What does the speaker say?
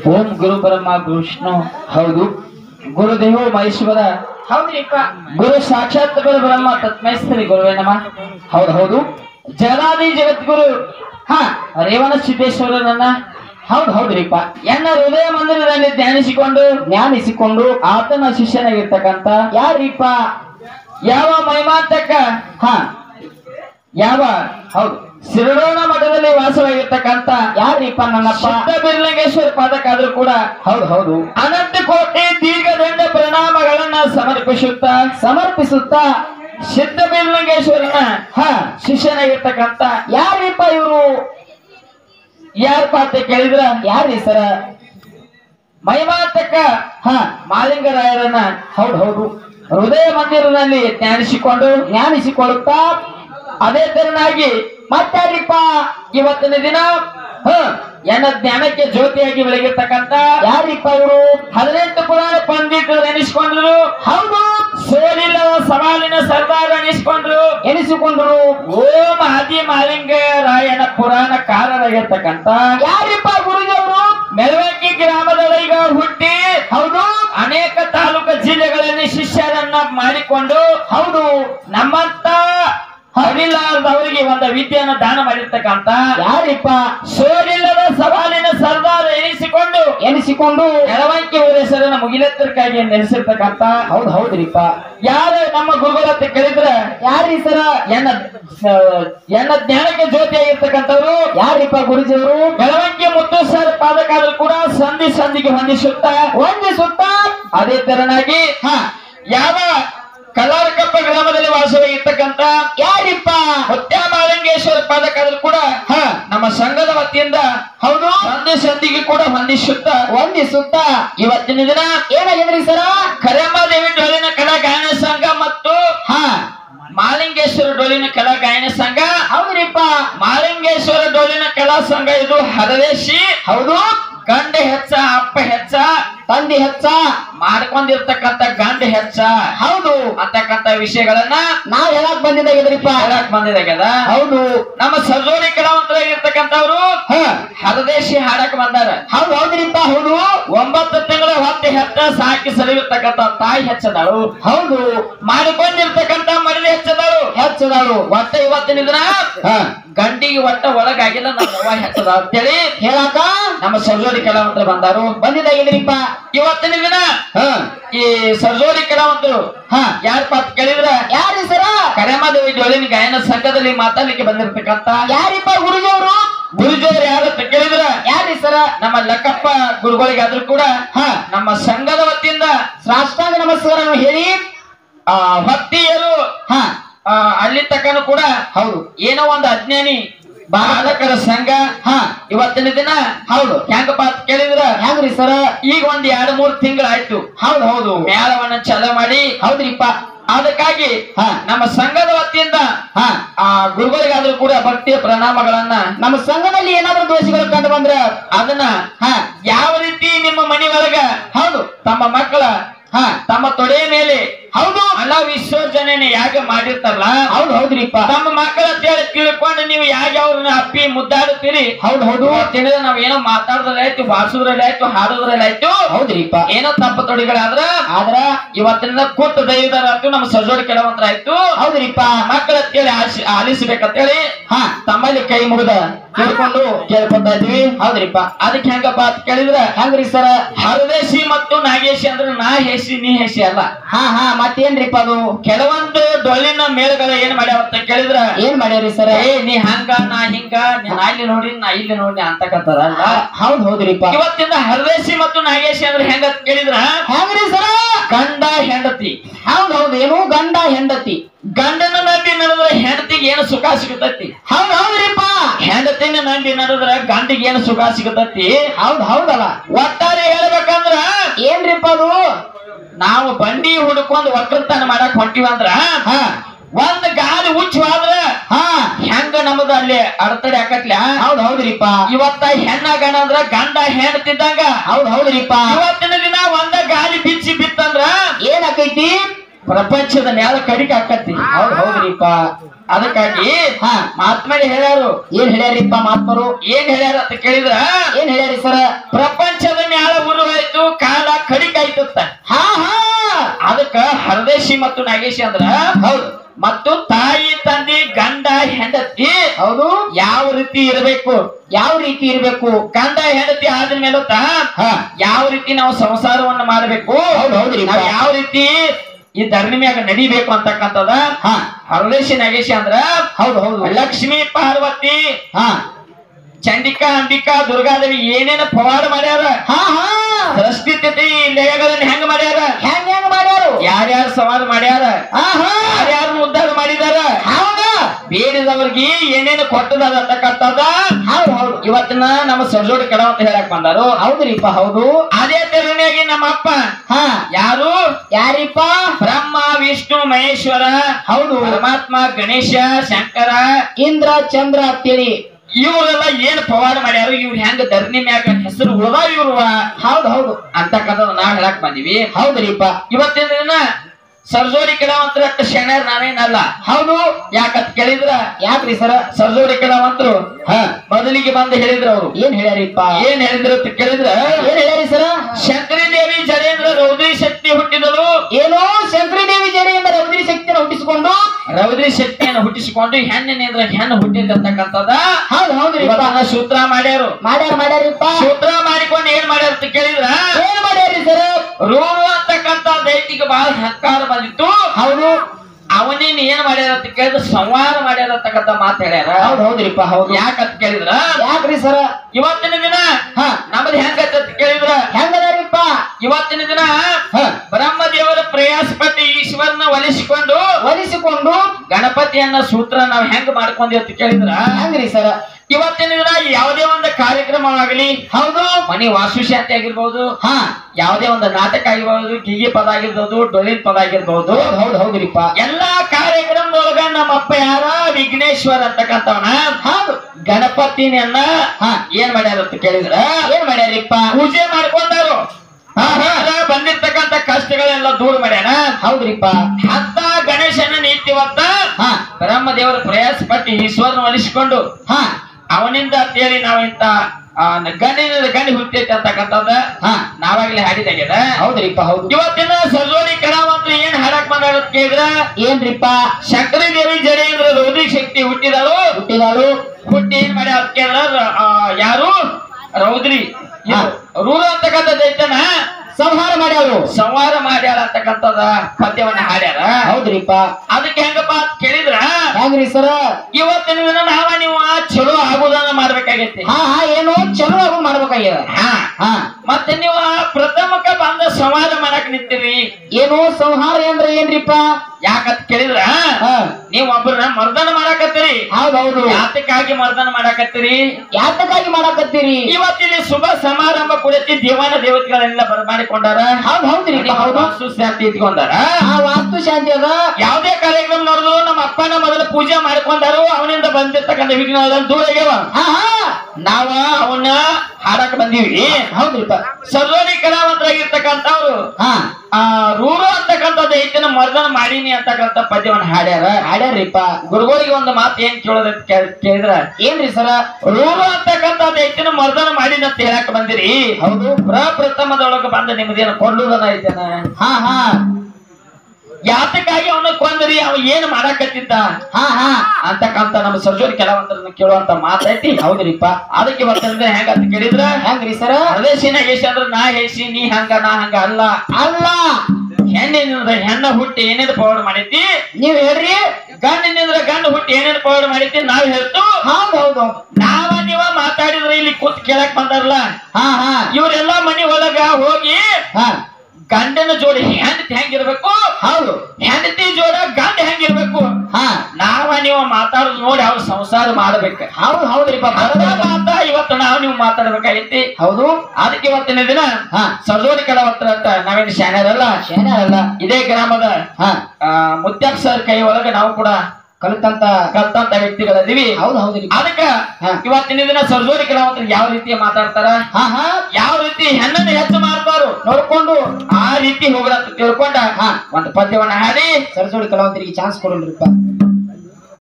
ಓಂ ಗುರು ಬ್ರಹ್ಮ ಗುರು ವಿಷ್ಣು ಹೌದು ಗುರುದೇವ ಮಹೇಶ್ವರ ಹೌದ್ರಿಪ್ಪ. ಗುರು ಸಾಕ್ಷಾತ್ ಗುರು ಬ್ರಹ್ಮ ತಸ್ಮೈ ಶ್ರೀ ಗುರುವೇ ನಮಃ. ಹೌದು ಜಗದಾದಿ ಜಗದ್ಗುರು ರೇವಣ ಸಿದ್ದೇಶ್ವರನನ್ನ ಹೌದ್ರಿಪ್ಪ ಎನ್ನ ಹೃದಯ ಮಂದಿರದಲ್ಲಿ ಧ್ಯಾನಿಸಿಕೊಂಡು ಆತನ ಶಿಷ್ಯನಾಗಿರ್ತಕ್ಕಂತ ಯಾರಿಪ್ಪ ಯಾವ ಮಹಿಮಾತಕ್ಕ ಯಾವ ಹೌದು ಸಿರಡೋಣ ಮಠದಲ್ಲಿ ವಾಸವಾಗಿರ್ತಕ್ಕಂತ ಯಾರಿಪ್ಪ ನನ್ನಪ್ಪ ಸಿದ್ಧಬೀರಲಿಂಗೇಶ್ವರ ಪಾದಕ್ಕಾದ್ರೂ ಕೂಡ ಹೌದು ಅನಂತ ಕೋಟಿ ದೀರ್ಘದಂಡ ಪ್ರಣಾಮಗಳನ್ನ ಸಮರ್ಪಿಸುತ್ತಾ ಸಿದ್ಧಬೀರಲಿಂಗೇಶ್ವರನ ಶಿಷ್ಯನಾಗಿರ್ತಕ್ಕಂತ ಯಾರಿಪ್ಪ ಇವರು ಯಾರಪ್ಪ ಅಂತ ಕೇಳಿದ್ರ ಯಾರ್ರಿ ಸರ ಮಹಿಮಾತಕ್ಕ ಮಾಲಿಂಗರಾಯರನ್ನ ಹೌದು ಹೃದಯ ಮಂದಿರದಲ್ಲಿ ಜ್ಞಾನಿಸಿಕೊಳ್ಳುತ್ತಾ ಅದೇ ತರನಾಗಿ ಮತ್ತಾರಿಪ್ಪ ಇವತ್ತಿನ ದಿನ ಎನ್ನ ಜ್ಞಾನಕ್ಕೆ ಜ್ಯೋತಿಯಾಗಿ ಬೆಳಗಿರ್ತಕ್ಕಂತ ಯಾರಿಪ್ಪ ಇವರು 18 ಪುರಾಣ ಪಂಡಿತರು ಎನಿಸಿಕೊಂಡ್ರು ಹೌದು ಸೋಲಿಲ್ಲದ ಸವಾಲಿನ ಸರ್ದಾರ ಎನಿಸಿಕೊಂಡ್ರು ಓಂ ಆದಿ ಮಾಲಿಂಗರಾಯನ ಪುರಾಣಕಾರರಾಗಿರ್ತಕ್ಕಂತ ಯಾರಿಪ್ಪ ಗುರುಜವರು ಮೆರವಣಿಗೆ ಗ್ರಾಮದೊಳಗ ಹುಟ್ಟಿ ಹೌದು ಅನೇಕ ತಾಲೂಕು ಜಿಲ್ಲೆಗಳಲ್ಲಿ ಶಿಷ್ಯರನ್ನ ಮಾಡಿಕೊಂಡು ಹೌದು ನಮ್ಮಂತ ಹರಿಲಾರದವರಿಗೆ ಒಂದು ವಿದ್ಯೆಯನ್ನು ದಾನ ಮಾಡಿರ್ತಕ್ಕಂತ ಯಾರಿಪ್ಪ ಸೋಲಿಲ್ಲದ ಸವಾಲಿನ ಸರ್ದಾರ ಎನಿಸಿಕೊಂಡು ಮೆರವಣಿಗೆ ಹೆಸರನ್ನ ಮುಗಿಲೆತ್ತರಕ್ಕಾಗಿ ನೆಲೆಸಿರ್ತಕ್ಕಂತ ಹೌದ್ರಿಪ್ಪ ಯಾರು ನಮ್ಮ ಗುರುಗಳ ಅಂತ ಕೇಳಿದ್ರ ಯಾರೀ ಸರ ಎನ್ನ ಜ್ಞಾನಕ್ಕೆ ಜ್ಯೋತಿಯಾಗಿರ್ತಕ್ಕಂಥವ್ರು ಯಾರಿಪ್ಪ ಗುರುಜಿಯವರು ಮೆರವಣಿಗೆ ಮುತ್ತು ಸರ್ ಪಾದಕ್ಕಾದ್ರೂ ಕೂಡ ಸಂಧಿಗೆ ಹೊಂದಿಸುತ್ತಾ ಅದೇ ತರನಾಗಿ ಯಾವ ಕಲಾರಕಪ್ಪ ಗ್ರಾಮದಲ್ಲಿ ವಾಸವಾಗಿರ್ತಕ್ಕಂತ ಯಾರಿಪ್ಪ ಮುತ್ಯಮಾಲಿಂಗೇಶ್ವರ ಪಾದಕ್ಕಾದ್ರೂ ಕೂಡ ನಮ್ಮ ಸಂಘದ ವತಿಯಿಂದ ಹೌದು ಸಂಧಿಗೆ ಕೂಡ ಹೊಂದಿಸುತ್ತಾ ಇವತ್ತಿನ ದಿನ ಏನಾಗಿದ್ರಿ ಸರ ಕರೆಮ್ಮದೇವಿ ಡೊಳ್ಳಿನ ಕಲಾ ಗಾಯನ ಸಂಘ ಮತ್ತು ಮಾಲಿಂಗೇಶ್ವರ ಡೊಳ್ಳಿನ ಕಲಾ ಗಾಯನ ಸಂಘ ಹೌದ್ರಿಪ್ಪ ಮಾಲಿಂಗೇಶ್ವರ ಡೊಳ್ಳಿನ ಕಲಾ ಸಂಘ ಇದು ಹರದೇಶಿ ಹೌದು ಗಂಡ ಹೆಚ್ಚ ಅಪ್ಪ ಹೆಚ್ಚ ತಂದಿ ಹೆಚ್ಚ ಮಾಡ್ಕೊಂಡಿರ್ತಕ್ಕಂತ ಗಂಡ ಹೆಚ್ಚ ಹೌದು ಅಂತಕ್ಕಂತ ವಿಷಯಗಳನ್ನ ನಾವ್ ಹೇಳಕ್ ಬಂದಿದ್ದಾಗ್ಯದ ಹೌದು ನಮ್ಮ ಸರ್ಜೋಡಿ ಕಲಾವಂತರಾಗಿರ್ತಕ್ಕಂಥವ್ರು ಹರದೇಶಿ ಹಾಡಕ್ ಬಂದಾರ ಹೌದ್ರಿಪ್ಪ ಹೌದು 9 ತಿಂಗಳ ಹೊಟ್ಟೆ ಹೆಚ್ಚ ಸಾಕಿ ಸರಿವಿರ್ತಕ್ಕಂತ ತಾಯಿ ಹೆಚ್ಚದಾಳು ಹೌದು ಮಾಡಿಕೊಂಡಿರ್ತಕ್ಕಂತ ಮರಳಿ ಹೆಚ್ಚದಾಳು ಒಟ್ಟ ಇವತ್ತಿನ ದಿನ ಗಂಡಿಗೆ ಒಟ್ಟ ಒಳಗಾಗಿಲ್ಲ ನಮ್ಮ ಅವ್ವ ಹೆಚ್ಚದ ಅಂತೇಳಿ ಹೇಳಾಕ ನಮ್ಮ ಸರ್ಜೋಡಿ ಕಲಾವಂತರು ಬಂದಿದ್ದಾಗಿದ್ರಿಪ್ಪ ಇವತ್ತಿನ ದಿನ ಈ ಸರ್ಜೋಡಿ ಕಲಾವಂತರು ಯಾರಪ್ಪ ಅಂತ ಕೇಳಿದ್ರ ಯಾರು ಸರ ಕರೆಮಾದೇವಿ ಡೊಳ್ಳಿನ ಗಾಯನ ಸಂಘದಲ್ಲಿ ಮಾತಾಡ್ಲಿಕ್ಕೆ ಬಂದಿರ್ತಕ್ಕಂತ ಯಾರಿಪ್ಪ ಗುರುಜಿಯವರು ಯಾರು ಅಂತ ಕೇಳಿದ್ರ ಯಾರಿ ಸರ ನಮ್ಮ ಲಕ್ಕಪ್ಪ ಗುರುಗಳಿಗಾದ್ರೂ ಕೂಡ ನಮ್ಮ ಸಂಘದ ವತಿಯಿಂದ ಸಾಷ್ಟಾಂಗ ನಮಸ್ಕಾರವನ್ನು ಹೇಳಿ ಭಕ್ತಿಯರು ಅಲ್ಲಿ ತಕ್ಕನು ಕೂಡ ಹೌದು ಏನೋ ಒಂದು ಅಜ್ಞಾನಿ ಬಾಲಕರ ಸಂಘ ಇವತ್ತಿನ ದಿನ ಹೌದು ಹೆಂಗಪ್ಪ ಅಂತ ಕೇಳಿದ್ರ ಹೆಂಗ್ರಿ ಸರ ಈಗ ಒಂದ್ 2-3 ತಿಂಗಳಾಯ್ತು ಹೌದು ಮೇಳವನ್ನ ಚಾಲ ಮಾಡಿ ಹೌದ್ರಿಪ್ಪ ಅದಕ್ಕಾಗಿ ನಮ್ಮ ಸಂಘದ ವತಿಯಿಂದ ಗುರುಗಳಿಗಾದ್ರೂ ಕೂಡ ಭಕ್ತಿಯ ಪ್ರಣಾಮಗಳನ್ನ ನಮ್ಮ ಸಂಘದಲ್ಲಿ ಏನಾದ್ರೂ ದೋಷಗಳು ಕಂಡು ಬಂದ್ರ ಅದನ್ನ ಯಾವ ರೀತಿ ನಿಮ್ಮ ಮನೆ ಒಳಗ ಹೌದು ತಮ್ಮ ಮಕ್ಕಳ ತಮ್ಮ ತೊಡೆಯ ಮೇಲೆ ಹೌದು ಅಲ್ಲ ವಿಸರ್ಜನೆ ಯಾಕೆ ಮಾಡಿರ್ತಾರಲ್ಲ ಹೌದ್ರಿಪ್ಪ ತಮ್ಮ ಮಕ್ಕಳ ತಿಳ್ಕೊಂಡು ನೀವು ಯಾಕೆ ಅವ್ರನ್ನ ಅಪ್ಪಿ ಮುದ್ದಾಡುತ್ತೀರಿ ಹೌದು ತಿಳಿದ ನಾವ್ ಏನೋ ಮಾತಾಡೋದ್ರಲ್ಲಿ ಆಯ್ತು ಬಾರಿಸೋದ್ರಲ್ಲಿ ಆಯ್ತು ಹಾಡೋದ್ರಲ್ಲಿ ಆಯ್ತು ಹೌದ್ರಿಪ್ಪ ಏನೋ ತಪ್ಪ ತೊಡಿಗಳಾದ್ರ ಇವತ್ತಿನ ಕೂತು ದೈವದಾರ ಆಯ್ತು ನಮ್ಮ ಸಜೋಡಿ ಕೆಲವಂತರ ಆಯ್ತು ಹೌದ್ರಿಪ್ಪ ಮಕ್ಕಳ ತಿಳಿ ಆಲಿಸಬೇಕಂತೇಳಿ ತಮ್ಮಲ್ಲಿ ಕೈ ಮುಗಿದ ಕೇಳ್ಕೊಂತ ಇದ್ವಿ ಹೌದ್ರಿಪ್ಪ ಅದಕ್ಕೆ ಹೆಂಗಪ್ಪ ಅಂತ ಕೇಳಿದ್ರ ಹೆಂಗ್ರಿ ಸರ ಹರದೇಶಿ ಮತ್ತು ನಾಗೇಶಿ ಅಂದ್ರೆ ನಾ ಹೇಸಿ ನೀ ಹೇಸಿ ಅಲ್ಲ ಮತ್ತೇನ್ರಿಪ್ಪ ಅದು ಕೆಲವೊಂದು ಡೊಳ್ಳಿನ ಮೇಳಗಳ ಏನ್ ಮಾಡ್ಯಾವ ಅಂತ ಕೇಳಿದ್ರ ಏನ್ ಮಾಡ್ಯಾರಿ ಸರ ನೀ ಹಂಗ ನಾ ಹಿಂಗ ನಾ ಇಲ್ಲಿ ನೋಡಿ ನಾ ಇಲ್ಲಿ ನೋಡಿ ಅಂತಕ್ಕಂಥದಲ್ಲ ಹೌದ್ರಿಪ್ಪ ಇವತ್ತಿಂದ ಹರದೇಶಿ ಮತ್ತು ನಾಗೇಶಿ ಅಂದ್ರೆ ಹೆಂಗ ಕೇಳಿದ್ರ ಹೆಂಗ್ರಿ ಸರ ಗಂಡ ಹೆಂಡತಿ ಹೌದು ಏನು ಗಂಡ ಹೆಂಡತಿ ಗಂಡನ ನಂಬಿ ನಡೆದ್ರ ಹೆಂಡತಿಗೆ ಏನು ಸುಖ ಸಿಗುತ್ತತಿ ಹೌದ್ರಿಪ್ಪ ಹೆಂಡತಿನ ನಂಬಿ ನಡೆದ್ರ ಗಂಡಿಗೆ ಏನು ಸುಖ ಸಿಗುತ್ತತಿ ಹೌದಲ್ಲ ಒಟ್ಟಾರೆ ಹೇಳ್ಬೇಕಂದ್ರ ಏನ್ರಿಪ್ಪ ಅದು ನಾವು ಬಂಡಿ ಹುಡ್ಕೊಂಡ್ ಒಕ್ಕಲ್ತನ ಮಾಡಕ್ ಹೊಂಟಿವಂದ್ರ ಒಂದ್ ಗಾಲಿ ಹುಚ್ಚವಾದ್ರ ಹೆಂಗ ನಮ್ದು ಅಲ್ಲಿ ಅಡತಡಿ ಹಾಕತ್ಲ ಹೌದ್ರಿಪ್ಪ ಇವತ್ತ ಹೆಣ್ಣ ಗಣ ಅಂದ್ರ ಗಂಡ ಹೆಣ್ತಿದ್ದಂಗ ಹೌದ್ರಿಪ್ಪ ಇವತ್ತಿನ ದಿನ ಒಂದ ಗಾಲಿ ಬಿಚ್ಚಿ ಬಿತ್ತಂದ್ರ ಏನಾಕೈತಿ ಪ್ರಪಂಚದ ಮ್ಯಾಲ ಕಡಿಕೆ ಆಕತಿ. ಹೌದ್ ಹೌದ್ರಿಪ್ಪ. ಅದಕ್ಕಾಗಿ ಹಾ ಮಹಾತ್ಮರೇ ಹೇಳ್ಯಾರು. ಏನ್ ಹೇಳ್ಯಾರಿಪ್ಪ ಮಹಾತ್ಮರು? ಏನ್ ಹೇಳ್ಯಾರ ಅಂತ ಕೇಳಿದ್ರ ಏನ್ ಹೇಳ್ಯಾರಿ ಸರ? ಪ್ರಪಂಚದ ಮ್ಯಾಲ ಉರು ಆಯ್ತು, ಕಾಲ ಕಡಿಕೆ ಆಯ್ತತ್ತ. ಹಾ ಹಾ ಅದಕ್ಕ ಹರದೇಶಿ ಮತ್ತು ನಾಗೇಶಿ ಅಂದ್ರ ಹೌದು. ಮತ್ತು ತಾಯಿ ತಂದೆ ಗಂಡ ಹೆಂಡತಿ ಹೌದು. ಯಾವ ರೀತಿ ಇರಬೇಕು, ಯಾವ ರೀತಿ ಇರ್ಬೇಕು? ಗಂಡ ಹೆಂಡತಿ ಆದ ಮೇಲೆ ಹಾ ಯಾವ ರೀತಿ ನಾವು ಸಂಸಾರವನ್ನ ಮಾಡಬೇಕು, ಹೌದ್ ಹೌದ್ರಿ. ನಾವ್ ಯಾವ ರೀತಿ ಈ ಧರ್ಮಿಯಾಗ ನಡಿಬೇಕು ಅಂತಕ್ಕಂಥದ ಹಾ ಹರದೇಶಿ ನಾಗೇಶಿ ಅಂದ್ರ ಹೌದು ಹೌದು. ಲಕ್ಷ್ಮೀ ಪಾರ್ವತಿ ಹಾ ಚಂಡಿಕಾ ಅಂಬಿಕಾ ದುರ್ಗಾದೇವಿ ಏನೇನ ಪವಾಡ ಮಾಡ್ಯಾರ, ಹಾ ಹಾ ಸೃಷ್ಟಿ ತಿಥಿ ಲಯಗಳನ್ನ ಹೆಂಗ್ ಮಾಡ್ಯಾರ, ಹೆಂಗ್ ಹೆಂಗ್ ಮಾಡ್ಯಾರು? ಯಾರ್ಯಾರು ಸವಾದ ಮಾಡ್ಯಾರ, ಹಾ ಹಾ ಯಾರ್ಯಾರು ಉದ್ಧಾರ ಮಾಡಿದಾರ, ಹೌದಾ? ಬೇಡಿದವ್ರಿಗೆ ಏನೇನು ಕೊಟ್ಟದ ಅಂತಕ್ಕಂಥದ ಹೌದು ಹೌದು. ಇವತ್ತಿನ ನಮ್ಮ ಸಜೋಡಿ ಕಡ ಅಂತ ಹೇಳಕ್ ಬಂದಾರು. ಹೌದ್ರಿಪ್ಪ ಹೌದು. ಅದೇ ತೆರನಾಗಿ ನಮ್ಮ ಅಪ್ಪ ಹಾ ಯಾರು, ಯಾರಿಪ್ಪ? ಬ್ರಹ್ಮ ವಿಷ್ಣು ಮಹೇಶ್ವರ, ಹೌದು. ಪರಮಾತ್ಮ ಗಣೇಶ ಶಂಕರ ಇಂದ್ರ ಚಂದ್ರ ಅಂತೇಳಿ ಇವರೆಲ್ಲ ಏನ್ ಪವಾಡ ಮಾಡ್ಯಾರು, ಇವ್ರು ಹೆಂಗ ಧರಣಿ ಮ್ಯಾಗ ಹೆಸರು ಉಳ್ದಾವ ಇವ್ರು ಹೌದು ಹೌದು ಅಂತಕ್ಕಂಥದ್ದು ನಾವ್ ಹೇಳಕ್ ಬಂದಿವಿ. ಹೌದ್ರಿಪ್ಪ. ಇವತ್ತಿನ ದಿನ ಸರ್ಜೋಡಿ ಕಿಡವಂತ್ರ ಶರಣರ್ ನಾವೇನಲ್ಲ. ಹೌದು. ಯಾಕಂತ ಕೇಳಿದ್ರ ಯಾಕ್ರಿ ಸರ? ಸರ್ಜೋಡಿ ಕಿಡವಂತರು ಹಾ ಮೊದಲಿಗೆ ಬಂದು ಹೇಳಿದ್ರು. ಅವ್ರು ಏನ್ ಹೇಳ್ಯಾರಿಪ್ಪ? ಏನ್ ಹೇಳಿದ್ರು ಅಂತ ಕೇಳಿದ್ರ ಏನ್ ಹೇಳ್ಯಾರಿ ಸರ? ಶಂಕರಿ ದೇವಿ ಜಡೇಂದ್ರ ರೌದ್ರಿ ಶಕ್ತಿ ಹುಟ್ಟಿದಳು. ಏನೋ ಶಂಕರಿ ದೇವಿ ಜಡೆಯಿಂದ ರೌದ್ರಿ ಶಕ್ತಿಯನ್ನು ಹುಟ್ಟಿಸಿಕೊಂಡು ರೌದ್ರಿ ಶಕ್ತಿಯನ್ನು ಹುಟ್ಟಿಸಿಕೊಂಡು ಹೆಣ್ಣಿನಿಂದ ಹೆಣ್ಣು ಹುಟ್ಟಿರ್ತಕ್ಕಂಥದ ಹೌದು ಹೌದ್ರಿ. ಇವತ್ತನ್ನ ಸೂತ್ರ ಮಾಡ್ಯಾರು. ಮಾಡ್ಯಾರಿಪ್ಪ. ಸೂತ್ರ ಮಾಡಿಕೊಂಡು ಏನ್ ಮಾಡ್ಯಾರ ಅಂತ ಕೇಳಿದ್ರ ಏನ್ ಮಾಡ್ಯಾರಿ ಸರ? ರೂರು ಅಂತಕ್ಕಂಥ ದೈತಿಗೆ ಬಹಳ ಹಂಕಾರ ಬಂದಿತ್ತು. ಹೌದು. ಅವನೇನ್ ಏನ್ ಮಾಡ್ಯಾರ ಅಂತ ಕೇಳಿದ್ರೆ ಸಂವಾದ ಮಾಡ್ಯಾರ ಅಂತಕ್ಕಂಥ ಮಾತು ಹೇಳ್ಯಾರ. ಹೌದು ಹೌದ್ರಿಪ್ಪ ಹೌದು. ಯಾಕಂತ ಕೇಳಿದ್ರ ಯಾಕ್ರಿ ಸರ? ಇವತ್ತಿನ ದಿನ ಹಾ ನಮ್ಮದು ಹೆಂಗತ್ತ ಅಂತ ಕೇಳಿದ್ರ ಹೆಂಗದಾರಿಪ್ಪ? ಇವತ್ತಿನ ದಿನ ಹಾ ಬ್ರಹ್ಮದೇವರ ಪ್ರಯಾಸಪಟ್ಟು ಈಶ್ವರನ ಒಲಿಸಿಕೊಂಡು ಗಣಪತಿಯನ್ನ ಸೂತ್ರ ನಾವ್ ಹೆಂಗ್ ಮಾಡ್ಕೊಂಡಿ ಅಂತ ಕೇಳಿದ್ರ ಹೆಂಗ್ರಿ ಸರ? ಇವತ್ತಿನ ದಿನ ಯಾವುದೇ ಒಂದು ಕಾರ್ಯಕ್ರಮವಾಗಲಿ, ಹೌದು. ಮನಿ ವಾಸ್ತುಶಾಂತಿ ಆಗಿರ್ಬಹುದು, ಹಾ ಯಾವುದೇ ಒಂದು ನಾಟಕ ಆಗಿರ್ಬಹುದು, ಗಿಗಿ ಪದ ಆಗಿರ್ಬಹುದು, ಡೊಳ್ಳಿನ ಪದ ಆಗಿರ್ಬಹುದು, ಹೌದು ಹೌದ್ರಿಪ್ಪ. ಎಲ್ಲಾ ಕಾರ್ಯಕ್ರಮದೊಳಗ ನಮ್ಮಪ್ಪ ಯಾರ ವಿಘ್ನೇಶ್ವರ ಅಂತಕ್ಕಂಥವನ ಹೌದು. ಗಣಪತಿಯನ್ನ ಹಾ ಏನ್ ಮಾಡ್ಯಾರ ಅಂತ ಕೇಳಿದ್ರ ಏನ್ ಮಾಡ್ಯಾರಿಪ್ಪ? ಪೂಜೆ ಮಾಡ್ಕೊಂಡಾರು. ಬಂದಿರ್ತಕ್ಕಂಥ ಕಷ್ಟಗಳೆಲ್ಲ ದೂರ ಮಾಡ್ಯಾನ. ಹೌದ್ರಿಪ್ಪ. ಅಂತ ಗಣೇಶನ ನೀತಿವತ್ತ ಹಾ ಬ್ರಹ್ಮದೇವರ ಪ್ರಯಾಸ ಪಟ್ಟು ಈಶ್ವರನ ಒಲಿಸಿಕೊಂಡು ಹಾ ಅವನಿಂದ ಅಂತೇಳಿ ನಾವಿಂತ ಗಂಡಿ ಹುಟ್ಟೈತಿ ಅಂತಕ್ಕಂಥದ್ದು ಹಾ ನಾವಾಗ್ಲೇ ಹಾಡಿದಾಗ್ಯದ. ಹೌದ್ರಿಪ್ಪ ಹೌದು. ಇವತ್ತಿನ ಸರ್ಜೋಡಿ ಕಲಾವಂತ ಏನ್ ಹಾಡಕ್ ಬಂದಾರ ಅಂತ ಕೇಳಿದ್ರ ಏನ್ರಿಪ್ಪ? ಶಂಕರಿ ದೇವಿ ಜಡೆಯಿಂದ ರೌದ್ರಿ ಶಕ್ತಿ ಹುಟ್ಟಿದಾಳು. ಹುಟ್ಟಿ ಏನ್ ಮಾಡ್ಯಾರ ಅಂತ ಕೇಳಿದ್ರ ಯಾರು ರೌದ್ರಿ ರೂಢ ಅಂತಕ್ಕಂಥದ್ದು ಐತನ ಸಂಹಾರ ಮಾಡ್ಯಾರ ಅಂತಕ್ಕಂಥದ ಪದ್ಯವನ್ನ ಹಾಡ್ಯಾರ. ಹೌದ್ರಿಪ್ಪ. ಅದಕ್ಕೆ ಹೆಂಗಪ್ಪ ಅಂತ ಕೇಳಿದ್ರ ಹೆಂಗ್ರಿ ಸರ? ಇವತ್ತಿನ ದಿನ ನಾವ ನೀವು ಚಲೋ ಆಗುದನ್ನ ಮಾಡ್ಬೇಕಾಗೈತಿ. ಹಾ ಹಾ ಏನೋ ಚಲೋ ಆಗು ಮಾಡ್ಬೇಕಾಗ್ಯದ. ಹಾ ಹಾ ಮತ್ತೆ ನೀವು ಪ್ರಥಮಕ್ಕ ಬಂದ ಸಂವಾದ ಮಾಡಕ್ ನಿಂತೀರಿ. ಏನೋ ಸಂಹಾರ ಅಂದ್ರೆ ಏನ್ರಿಪ್ಪ? ಯಾಕಂತ ಕೇಳಿದ್ರ ನೀವ್ ಒಬ್ಬರನ್ನ ಮರ್ದನ ಮಾಡಾಕತ್ತೀರಿ. ಹೌದೌದು. ಯಾತಕ್ಕಾಗಿ ಮರ್ದನ ಮಾಡಾಕತ್ತೀರಿ? ಯಾತಕ್ಕಾಗಿ ಮಾಡಾಕತ್ತೀರಿ? ಇವತ್ತಿಲ್ಲಿ ಶುಭ ಸಮಾರಂಭ ಕುಳಿತಿ ದೇವಾನ ದೇವತೆಗಳೆಲ್ಲ ಬರಮಾಡಿಕೊಂಡಾರ. ಹೌದ್ರಿ. ಹೌದು. ವಾಸ್ತು ಶಾಂತಿ ಇಟ್ಕೊಂಡಾರ. ಆ ವಾಸ್ತು ಶಾಂತಿ ಅದ. ಯಾವುದೇ ಕಾರ್ಯಕ್ರಮ ನೋಡಿದ್ರು ನಮ್ಮ ಅಪ್ಪನ ಮೊದಲು ಪೂಜೆ ಮಾಡ್ಕೊಂಡಾರು. ಅವನಿಂದ ಬಂದಿರ್ತಕ್ಕಂಥ ವಿಘ್ನ ದೂರ ಆಗ್ಯಾವ. ನಾವ ಅವನ್ನ ಹಾಡಕ್ ಬಂದೀವಿ. ಹೌದ್ರಿಪ್ಪ. ಸರ್ವೋನಿ ಕಲಾವಂತರಾಗಿರ್ತಕ್ಕಂಥವ್ರು ರೂಢ ಅಂತಕ್ಕಂಥದ್ದು ಐತಿನ ಮರ್ದನ ಮಾಡೀನಿ ಅಂತಕ್ಕಂಥ ಪದ್ಯವನ್ನ ಹಾಡ್ಯಾರ್ರಿಪ್ಪ. ಗುರುಗಳಿಗೆ ಒಂದು ಮಾತು ಏನ್ ಕೇಳೋದಂತ ಕೇಳಿದ್ರ ಏನ್ರಿ ಸರ? ರೂಢ ಅಂತಕ್ಕಂಥದ್ದು ಐತಿನ ಮರ್ದನ ಮಾಡೀನಿ ಅಂತ ಹೇಳಕ್ ಬಂದಿರಿ. ಹೌದು. ಪ್ರಪ್ರಥಮದೊಳಗ ಬಂದ ನಿಮ್ದೇನು ಕೊಳ್ಳುದನ ಐತೇನ? ಹಾ ಹಾ ಯಾತಕ್ಕಾಗಿ ಅವನ ಕೊಂದ್ರಿ, ಅವ ಏನ್ ಮಾಡಾಕತ್ತಿದ್ದ ಅಂತಕ್ಕಂತ ನಮ್ಮ ಸರ್ಜೋರಿ ಕೆಲವಂತರನ್ನ ಕೇಳುವಂತ ಮಾತೈತಿ. ಹೌದ್ರಿಪ್ಪ. ಅದಕ್ಕೆ ಇವತ್ತಿನ ಹೆಂಗಂತ ಕೇಳಿದ್ರ ಹೆಂಗ್ರಿ ಸರ? ಹರದೇಶಿನ ಹೇಸಿ ಅಂದ್ರ ನಾ ಹೇಸಿ ನೀ ಹಂಗ ನಾ ಹಂಗ ಅಲ್ಲ. ಹೆಣ್ಣಿನಿಂದ ಹೆಣ್ಣ ಹುಟ್ಟಿ ಏನೇನು ಪವಾಡ ಮಾಡೈತಿ ನೀವ್ ಹೇಳ್ರಿ. ಗಂಡಿನಿಂದ್ರ ಗಂಡು ಹುಟ್ಟಿ ಏನೇನು ಪವಾಡ ಮಾಡೈತಿ ನಾವ್ ಹೇಳ್ತು. ಹೌದೌದು. ನೀವ ಮಾತಾಡಿದ್ರೆ ಇಲ್ಲಿ ಕೂತ್ ಕೇಳಕ್ ಬಂದಾರಲ್ಲ, ಇವ್ರೆಲ್ಲಾ ಮನಿ ಒಳಗ ಹೋಗಿ ಗಂಡನ ಜೋಡಿ ಹೆಂಡತಿ ಹೆಂಗಿರ್ಬೇಕು, ಹೌದು, ಹೆಂಡತಿ ಜೋಡ ಗಂಡ ಹೆಂಗಿರ್ಬೇಕು, ನೀವು ಮಾತಾಡೋದು ನೋಡಿ ಅವ್ರ ಸಂಸಾರ ಮಾಡ್ಬೇಕು. ಹೌದ್ರಿಪ್ಪ. ಮಾತ ಇವತ್ತು ನೀವು ಮಾತಾಡ್ಬೇಕಾಗೈತಿ. ಹೌದು. ಅದಕ್ಕೆ ಇವತ್ತಿನ ದಿನ ಸರ್ಜೋಡಿ ಕಲಾವಂತರ ಅಂತ ನಾವೇನು ಶಾನ್ಯಾರಲ್ಲ, ಇದೇ ಇದೇ ಗ್ರಾಮದ ಮುತ್ಯಾಪ್ ಸರ್ ಕೈ ಒಳಗೆ ನಾವು ಕೂಡ ಕಲ್ತಂತ ವ್ಯಕ್ತಿಗಳದೀವಿ. ಹೌದು ಹೌದ್ರಿ. ಅದಕ್ಕ ಹಾ. ಇವತ್ತಿನ ದಿನ ಸರ್ಜೋಡಿ ಕಲಾವಂತರು ಯಾವ ರೀತಿ ಮಾತಾಡ್ತಾರ, ಹಾ ಹಾ ಯಾವ ರೀತಿ ಹೆಣ್ಣನ್ನು ಹೆಚ್ಚು ಮಾಡ್ತಾರೋ ನೋಡ್ಕೊಂಡು ಆ ರೀತಿ ಹೋಗ್ರಂತ ತಿಳ್ಕೊಂಡ ಹಾ. ಒಂದು ಪದ್ಯವನ್ನ ಹಾಡಿ ಸರಸ್ವತಿ ಕಲಾವಂತರಿಗೆ ಚಾನ್ಸ್ ಕೊಡಲ್ರಿಪ್ಪ.